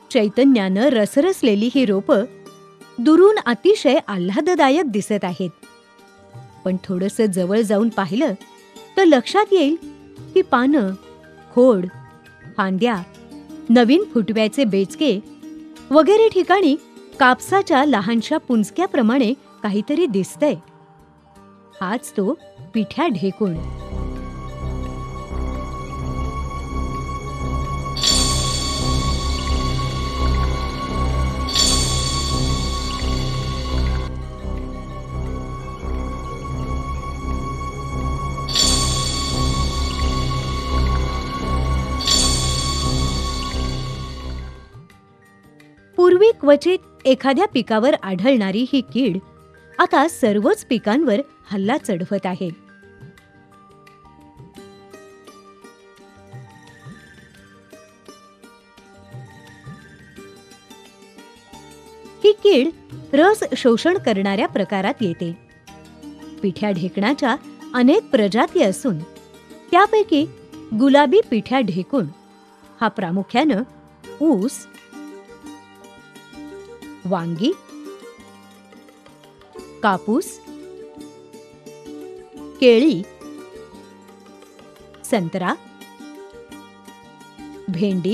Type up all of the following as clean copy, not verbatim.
चैतन्यानं रसरसलेली ही रोपं दुरून अतिशय आल्हाददायक दिसत आहेत. पण थोडंसं जवळ जाऊन पाहिलं तर लक्षात येईल की पानं, खोड, फांद्या, नवीन फुटव्याचे बेचके वगैरे ठिकाणी कापसाच्या लहानशा पुंजक्याप्रमाणे काहीतरी दिसतंय. हाच तो पिठ्या ढेकूण. पूर्वी क्वचित एखाद्या पिकावर आढळणारी ही कीड आता सर्वच पिकांवर हल्ला चढवत आहे. ही कीड रस शोषण करणाऱ्या प्रकारात येते. पिठ्या ढेकणाच्या अनेक प्रजाती असून त्यापैकी गुलाबी पिठ्या ढेकूण हा प्रामुख्यानं ऊस, वांगी, कापूस, केळी, संत्रा, भेंडी,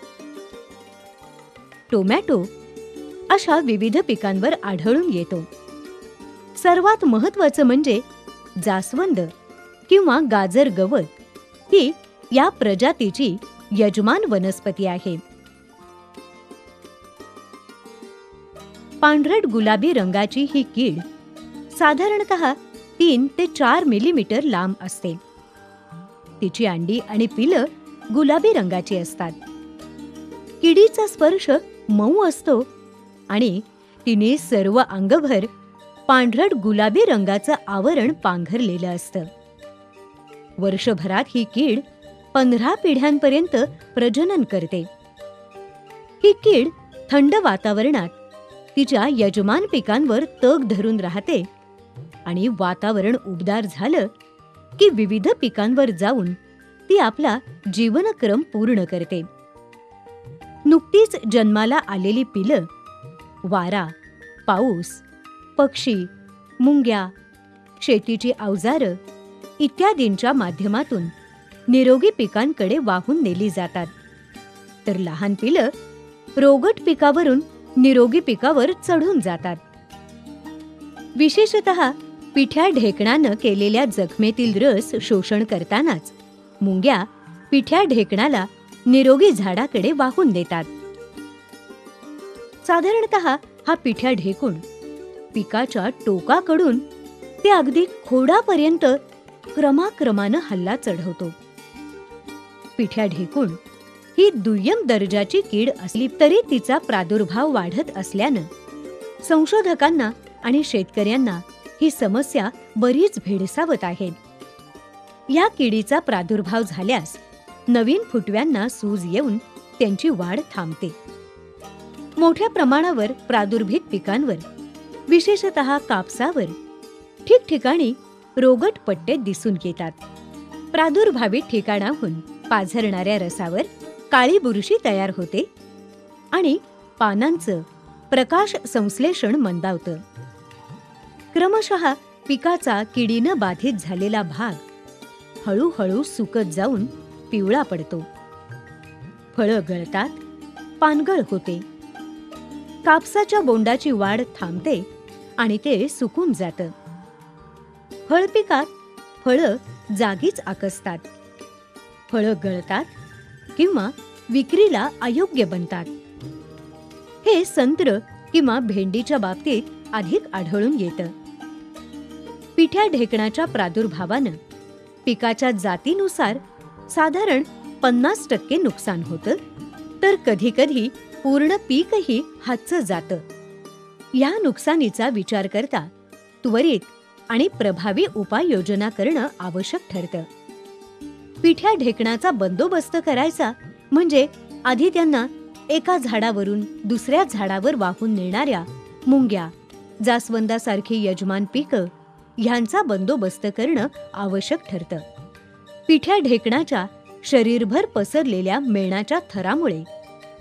टोमॅटो अशा विविध पिकांवर आढळून येतो. सर्वात महत्त्वाचं म्हणजे जास्वंद किंवा गाजर गवत ही या प्रजातीची यजमान वनस्पती आहे. पांढरट गुलाबी रंगाची ही कीड साधारणतः 3 ते 4 मिलीमीटर लांब असते. तिची अंडी आणि पिलं गुलाबी रंगाची असतात. किडीचा स्पर्श मऊ असतो आणि तिने सर्व अंगभर पांढरट गुलाबी रंगाचं आवरण पांघरलेलं असतं. वर्षभरात ही कीड 15 पिढ्यांपर्यंत प्रजनन करते. ही कीड थंड वातावरणात तिच्या यजमान पिकांवर तग धरून राहते आणि वातावरण उबदार झालं की विविध पिकांवर जाऊन ती आपला जीवनक्रम पूर्ण करते. नुकतीच जन्माला आलेली पिलं वारा, पाऊस, पक्षी, मुंग्या, शेतीची अवजारं इत्यादींच्या माध्यमातून निरोगी पिकांकडे वाहून नेली जातात. तर लहान पिलं रोगट पिकावरून निरोगी पिकावर चढून जातात. विशेषतः पिठ्या ढेकणानं केलेल्या जखमेतील रस शोषण करतानाच मुंग्या पिठ्या ढेकणाला निरोगी झाडाकडे वाहून नेतात. साधारणतः हा पिठ्या ढेकूण पिकाच्या टोकाकडून ते अगदी खोडापर्यंत क्रमाक्रमानं हल्ला चढवतो. पिठ्या ढेकूण ही दुय्यम दर्जाची कीड असली तरी तिचा प्रादुर्भाव वाढत असल्यानं संशोधकांना आणि शेतकऱ्यांना ही समस्या बरीच भेडसावत आहे. या किडीचा प्रादुर्भाव झाल्यास नवीन फुटव्यांना सूज येऊन त्यांची वाढ थांबते. मोठ्या प्रमाणावर प्रादुर्भीत पिकांवर, विशेषतः कापसावर ठिकठिकाणी रोगट पट्टे दिसून येतात. प्रादुर्भावित ठिकाणाहून पाझरणाऱ्या रसावर काळी बुरशी तयार होते आणि पानांचं प्रकाश संश्लेषण मंदावतं. क्रमशः पिकाचा किडीनं बाधित झालेला भाग हळूहळू सुकत जाऊन पिवळा पडतो. फळं गळतात, पानगळ होते. कापसाच्या बोंडाची वाढ थांबते आणि ते सुकून जातं. फळपिकात फळं जागीच आकसतात. फळं गळतात किंवा विक्रीला अयोग्य बनतात. हे संत्र किंवा भेंडीच्या बाबतीत अधिक आढळून येतं. पिठ्या ढेकणाच्या प्रादुर्भावानं पिकाच्या जातीनुसार साधारण 50% नुकसान होतं, तर कधीकधी पूर्ण पीकही हातचं जातं. या नुकसानीचा विचार करता त्वरित आणि प्रभावी उपाययोजना करणं आवश्यक ठरतं. पिठ्या ढेकणाचा बंदोबस्त करायचा म्हणजे आधी त्यांना एका झाडावरून दुसऱ्या झाडावर वाहून नेणाऱ्या मुंग्या, जास्वंदासारखी यजमान पिकं ह्यांचा बंदोबस्त करणं आवश्यक ठरतं. पिठ्या ढेकणाच्या शरीरभर पसरलेल्या मेणाच्या थरामुळे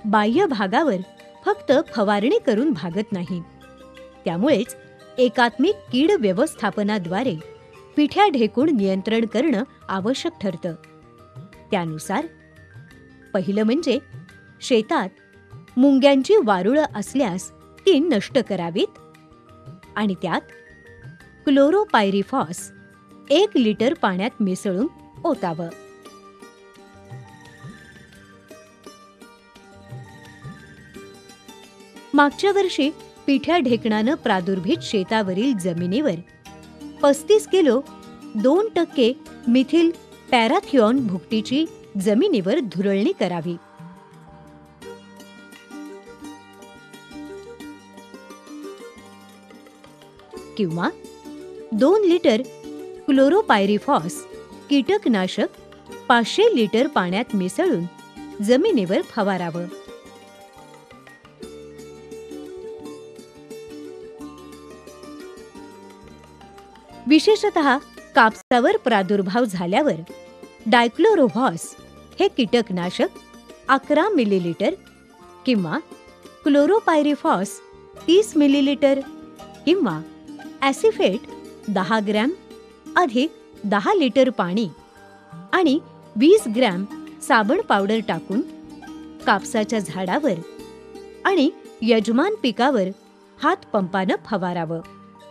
बाह्य भागावर फक्त फवारणी करून भागत नाही. त्यामुळेच एकात्मिक कीड व्यवस्थापनाद्वारे पिठ्या ढेकूण नियंत्रण करणं आवश्यक ठरतं. त्यानुसार पहिलं म्हणजे शेतात मुंग्यांची वारुळं असल्यास ती नष्ट करावीत आणि त्यात क्लोरोपायरिफॉस 1 लिटर पाण्यात मिसळून ओतावं. मागच्या वर्षी पिठ्या ढेकणानं प्रादुर्भीत शेतावरील जमिनीवर 35 किलो 2% मिथिल पॅराथिऑन भुकटीची जमिनीवर धुरळणी करावी. किंवा 2 लिटर क्लोरोपायरिफॉस कीटकनाशक 500 लिटर पाण्यात मिसळून जमिनीवर फवारावं. विशेषतः कापसावर प्रादुर्भाव झाल्यावर डायक्लोरोव्हॉस हे कीटकनाशक 11 मिलीलिटर किंवा क्लोरोपायरिफॉस 30 मिलीलिटर किंवा ॲसिफेट 10 ग्रॅम अधिक 10 लिटर पाणी आणि 20 ग्रॅम साबण पावडर टाकून कापसाच्या झाडावर आणि यजमान पिकावर हातपंपानं फवारावं.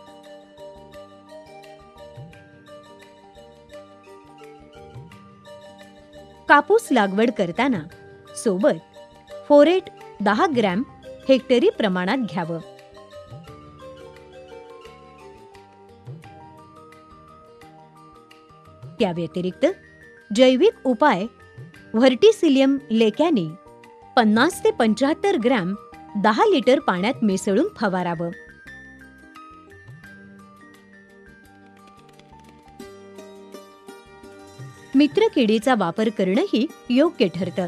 कापूस लागवड करताना सोबत फोरेट 10 ग्रॅम हेक्टरी प्रमाणात घ्यावं. त्या व्यतिरिक्त जैविक उपाय व्हर्टिसिलियम लेकॅनी 50 ते 75 ग्रॅम 10 लिटर पाण्यात मिसळून फवारावं. मित्रकिडीचा वापर करणंही योग्य ठरतं.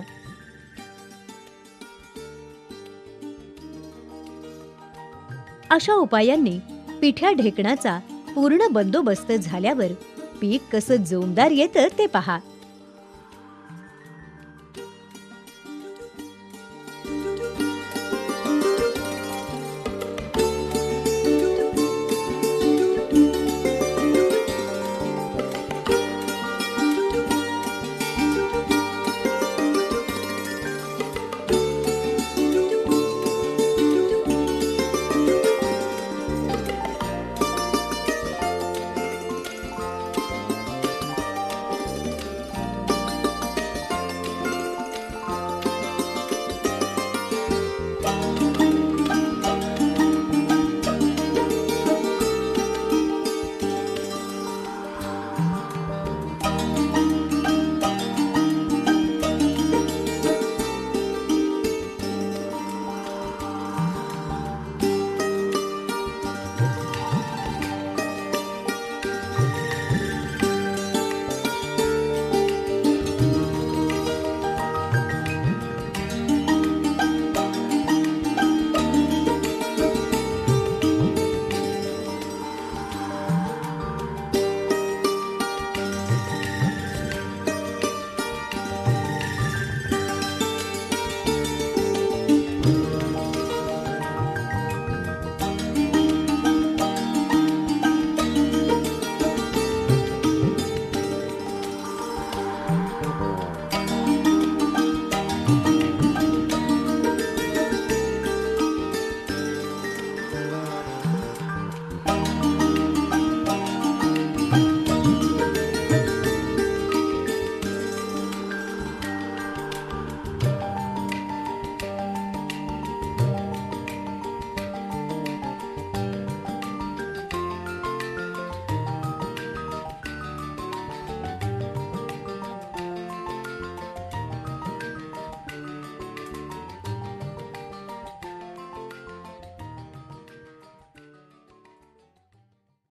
अशा उपायांनी पिठ्या ढेकणाचा पूर्ण बंदोबस्त झाल्यावर पीक कसं जोमदार येतं ते पहा.